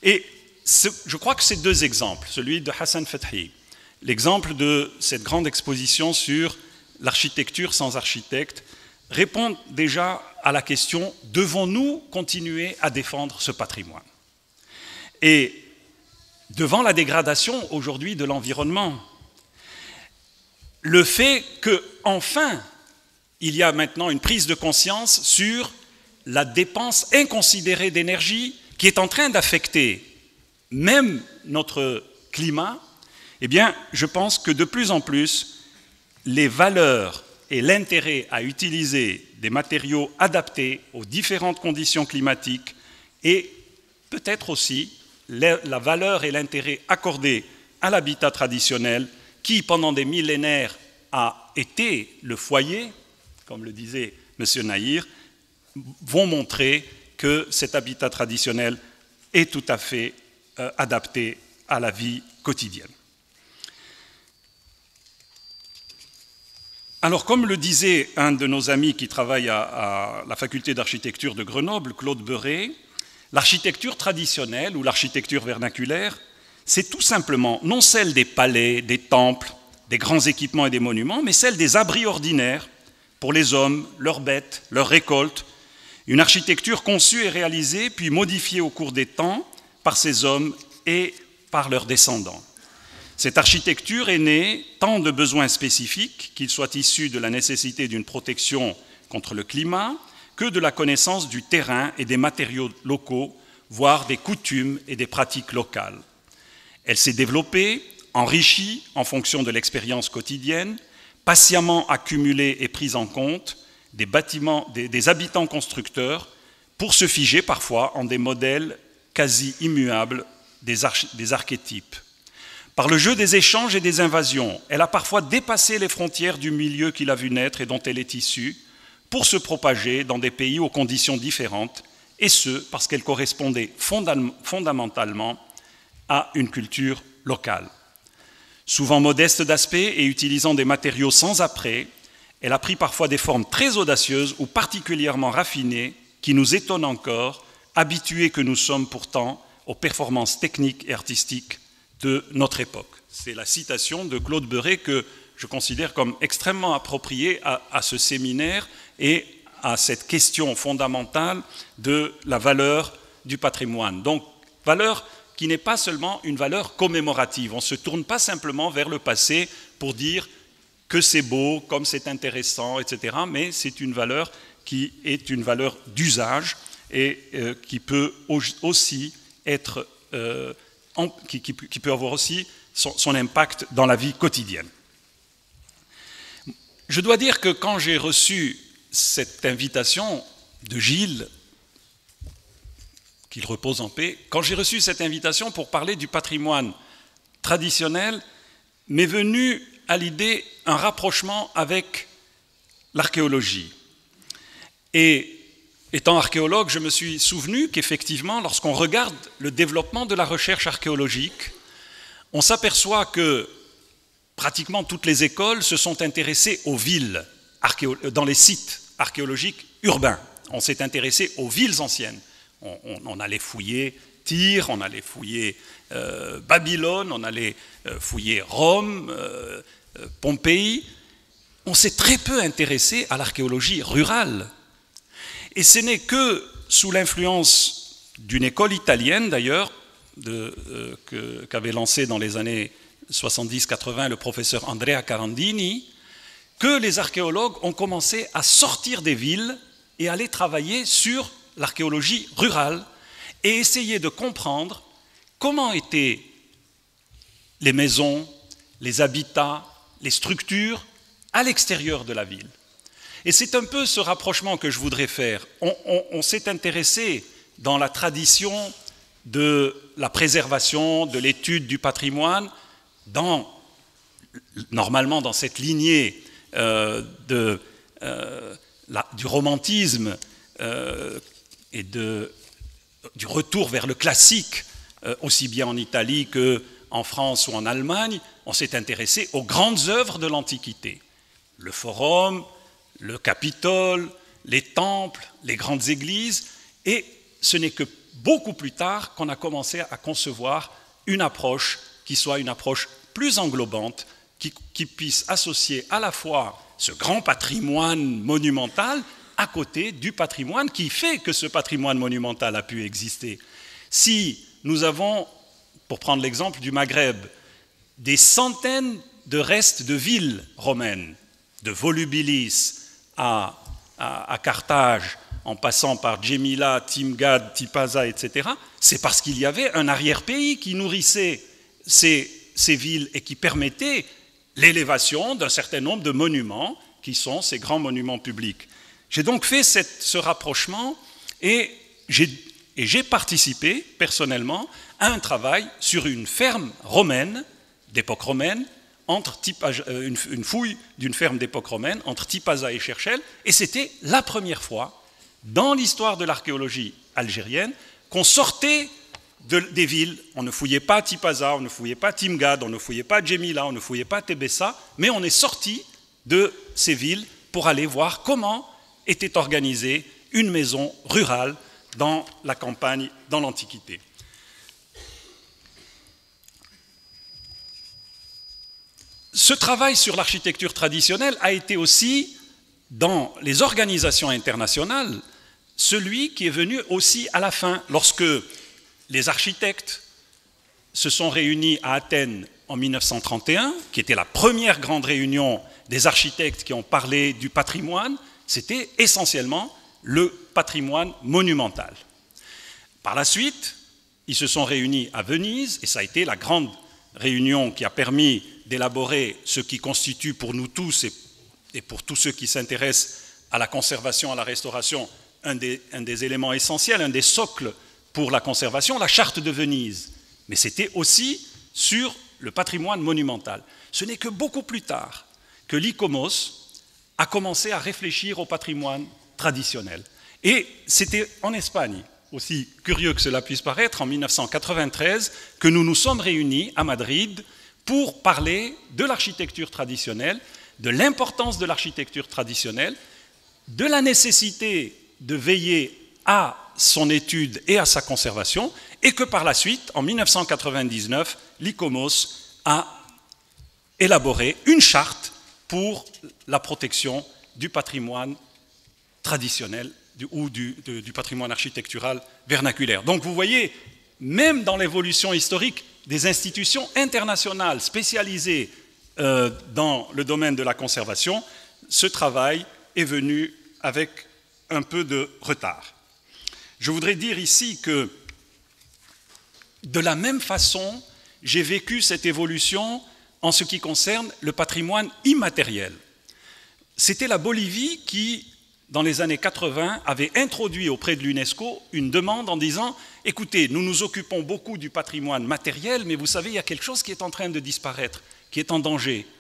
Et je crois que ces deux exemples, celui de Hassan Fethi, l'exemple de cette grande exposition sur l'architecture sans architecte, répondent déjà à la question: devons-nous continuer à défendre ce patrimoine? Et devant la dégradation aujourd'hui de l'environnement, le fait qu'enfin il y a maintenant une prise de conscience sur la dépense inconsidérée d'énergie qui est en train d'affecter même notre climat, eh bien, je pense que de plus en plus, les valeurs et l'intérêt à utiliser des matériaux adaptés aux différentes conditions climatiques et peut-être aussi la valeur et l'intérêt accordé à l'habitat traditionnel qui, pendant des millénaires, a été le foyer, comme le disait M. Nahir, vont montrer que cet habitat traditionnel est tout à fait adapté à la vie quotidienne. Alors, comme le disait un de nos amis qui travaille à la faculté d'architecture de Grenoble, Claude Beuret, l'architecture traditionnelle ou l'architecture vernaculaire, c'est tout simplement non celle des palais, des temples, des grands équipements et des monuments, mais celle des abris ordinaires pour les hommes, leurs bêtes, leurs récoltes, une architecture conçue et réalisée puis modifiée au cours des temps par ces hommes et par leurs descendants. Cette architecture est née tant de besoins spécifiques, qu'ils soient issus de la nécessité d'une protection contre le climat, que de la connaissance du terrain et des matériaux locaux, voire des coutumes et des pratiques locales. Elle s'est développée, enrichie en fonction de l'expérience quotidienne, patiemment accumulée et prise en compte des habitants constructeurs pour se figer parfois en des modèles quasi immuables des archétypes. Par le jeu des échanges et des invasions, elle a parfois dépassé les frontières du milieu qui l'a vu naître et dont elle est issue pour se propager dans des pays aux conditions différentes, et ce, parce qu'elle correspondait fondamentalement à une culture locale. Souvent modeste d'aspect et utilisant des matériaux sans apprêt, elle a pris parfois des formes très audacieuses ou particulièrement raffinées qui nous étonnent encore, habitués que nous sommes pourtant aux performances techniques et artistiques de notre époque. C'est la citation de Claude Beuret que je considère comme extrêmement appropriée à ce séminaire et à cette question fondamentale de la valeur du patrimoine. Donc, valeur qui n'est pas seulement une valeur commémorative. On ne se tourne pas simplement vers le passé pour dire que c'est beau, comme c'est intéressant, etc. Mais c'est une valeur qui est une valeur d'usage et qui peut aussi être qui peut avoir aussi son impact dans la vie quotidienne. Je dois dire que quand j'ai reçu cette invitation de Gilles, qu'il repose en paix, quand j'ai reçu cette invitation pour parler du patrimoine traditionnel, m'est venu à l'idée un rapprochement avec l'archéologie. Et étant archéologue, je me suis souvenu qu'effectivement, lorsqu'on regarde le développement de la recherche archéologique, on s'aperçoit que pratiquement toutes les écoles se sont intéressées aux villes, dans les sites archéologiques urbains. On s'est intéressé aux villes anciennes. On allait fouiller Tyr, on allait fouiller Babylone, on allait fouiller Rome, Pompéi. On s'est très peu intéressé à l'archéologie rurale. Et ce n'est que sous l'influence d'une école italienne, d'ailleurs, qu'avait lancée dans les années 70-80 le professeur Andrea Carandini, que les archéologues ont commencé à sortir des villes et aller travailler sur l'archéologie rurale et essayer de comprendre comment étaient les maisons, les habitats, les structures à l'extérieur de la ville. Et c'est un peu ce rapprochement que je voudrais faire. On s'est intéressé dans la tradition de la préservation, de l'étude du patrimoine, normalement dans cette lignée du romantisme et du retour vers le classique, aussi bien en Italie qu'en France ou en Allemagne. On s'est intéressé aux grandes œuvres de l'Antiquité. Le Forum, le Capitole, les temples, les grandes églises, et ce n'est que beaucoup plus tard qu'on a commencé à concevoir une approche qui soit une approche plus englobante, qui puisse associer à la fois ce grand patrimoine monumental à côté du patrimoine qui fait que ce patrimoine monumental a pu exister. Si nous avons, pour prendre l'exemple du Maghreb, des centaines de restes de villes romaines, de Volubilis à Carthage, en passant par Djémila, Timgad, Tipaza, etc., c'est parce qu'il y avait un arrière-pays qui nourrissait ces villes et qui permettait l'élévation d'un certain nombre de monuments qui sont ces grands monuments publics. J'ai donc fait ce rapprochement et j'ai participé personnellement à un travail sur une ferme romaine, d'époque romaine, une fouille d'une ferme d'époque romaine entre Tipaza et Cherchel, et c'était la première fois dans l'histoire de l'archéologie algérienne qu'on sortait des villes. On ne fouillait pas Tipaza, on ne fouillait pas Timgad, on ne fouillait pas Djémila, on ne fouillait pas Tébessa, mais on est sorti de ces villes pour aller voir comment était organisée une maison rurale dans la campagne, dans l'Antiquité. Ce travail sur l'architecture traditionnelle a été aussi, dans les organisations internationales, celui qui est venu aussi à la fin, lorsque les architectes se sont réunis à Athènes en 1931, qui était la première grande réunion des architectes qui ont parlé du patrimoine, c'était essentiellement le patrimoine monumental. Par la suite, ils se sont réunis à Venise, et ça a été la grande réunion qui a permis d'élaborer ce qui constitue pour nous tous et pour tous ceux qui s'intéressent à la conservation, à la restauration, un des éléments essentiels, un des socles pour la conservation, la charte de Venise. Mais c'était aussi sur le patrimoine monumental. Ce n'est que beaucoup plus tard que l'ICOMOS a commencé à réfléchir au patrimoine traditionnel. Et c'était en Espagne, aussi curieux que cela puisse paraître, en 1993, que nous nous sommes réunis à Madrid pour parler de l'architecture traditionnelle, de l'importance de l'architecture traditionnelle, de la nécessité de veiller à son étude et à sa conservation, et que par la suite, en 1999, l'ICOMOS a élaboré une charte pour la protection du patrimoine traditionnel ou du patrimoine architectural vernaculaire. Donc vous voyez, même dans l'évolution historique des institutions internationales spécialisées dans le domaine de la conservation, ce travail est venu avec un peu de retard. Je voudrais dire ici que, de la même façon, j'ai vécu cette évolution en ce qui concerne le patrimoine immatériel. C'était la Bolivie qui, dans les années 80, avait introduit auprès de l'UNESCO une demande en disant « Écoutez, nous nous occupons beaucoup du patrimoine matériel, mais vous savez, il y a quelque chose qui est en train de disparaître, qui est en danger.